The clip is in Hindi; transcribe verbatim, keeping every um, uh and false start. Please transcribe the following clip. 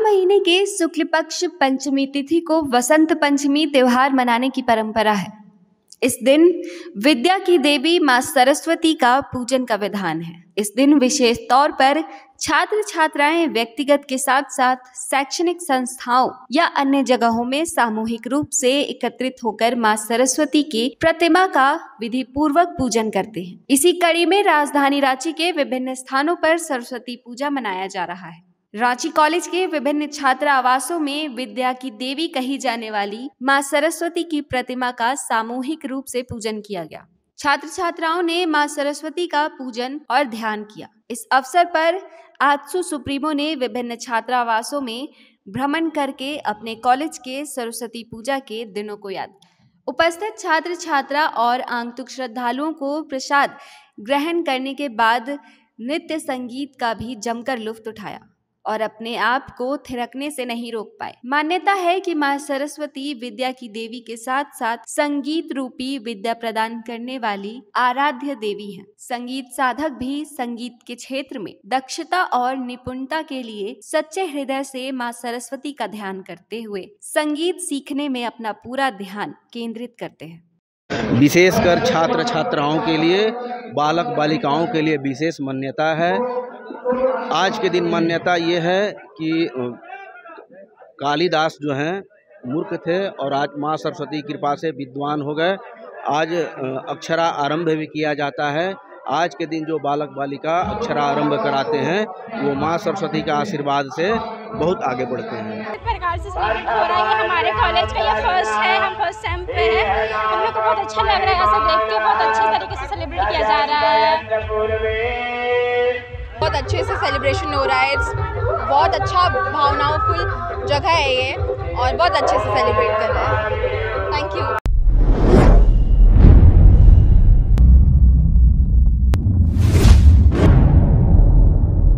महीने के शुक्ल पक्ष पंचमी तिथि को वसंत पंचमी त्योहार मनाने की परंपरा है। इस दिन विद्या की देवी मां सरस्वती का पूजन का विधान है। इस दिन विशेष तौर पर छात्र छात्राएं व्यक्तिगत के साथ साथ शैक्षणिक संस्थाओं या अन्य जगहों में सामूहिक रूप से एकत्रित होकर मां सरस्वती की प्रतिमा का विधि पूर्वक पूजन करते हैं। इसी कड़ी में राजधानी रांची के विभिन्न स्थानों पर सरस्वती पूजा मनाया जा रहा है। रांची कॉलेज के विभिन्न छात्र आवासों में विद्या की देवी कही जाने वाली मां सरस्वती की प्रतिमा का सामूहिक रूप से पूजन किया गया। छात्र छात्राओं ने मां सरस्वती का पूजन और ध्यान किया। इस अवसर पर आजसू सुप्रीमो ने विभिन्न छात्रावासों में भ्रमण करके अपने कॉलेज के सरस्वती पूजा के दिनों को याद किया। उपस्थित छात्र छात्रा और आगंतुक श्रद्धालुओं को प्रसाद ग्रहण करने के बाद नृत्य संगीत का भी जमकर लुत्फ उठाया और अपने आप को थिरकने से नहीं रोक पाए। मान्यता है कि मां सरस्वती विद्या की देवी के साथ साथ संगीत रूपी विद्या प्रदान करने वाली आराध्य देवी हैं। संगीत साधक भी संगीत के क्षेत्र में दक्षता और निपुणता के लिए सच्चे हृदय से मां सरस्वती का ध्यान करते हुए संगीत सीखने में अपना पूरा ध्यान केंद्रित करते हैं। विशेषकर छात्र छात्राओं के लिए, बालक बालिकाओं के लिए विशेष मान्यता है। आज के दिन मान्यता ये है कि कालिदास जो हैं मूर्ख थे और आज माँ सरस्वती की कृपा से विद्वान हो गए। आज अक्षरा आरंभ भी किया जाता है। आज के दिन जो बालक बालिका अक्षरा आरंभ कराते हैं वो माँ सरस्वती का आशीर्वाद से बहुत आगे बढ़ते हैं। इस प्रकार से सेलिब्रेट हो रहा है। हमारे कॉलेज का ये फर्स्ट है, हम फर्स्ट सेम पे हैं। हम लोग को बहुत अच्छा लग रहा है, ऐसा देख के बहुत अच्छे तरीके से सेलिब्रेट किया जा रहा है। बहुत अच्छे से सेलिब्रेशन हो रहा है। बहुत अच्छा भावनाओं फुल जगह है ये और बहुत अच्छे से सेलिब्रेट कर रहा है। Thank you.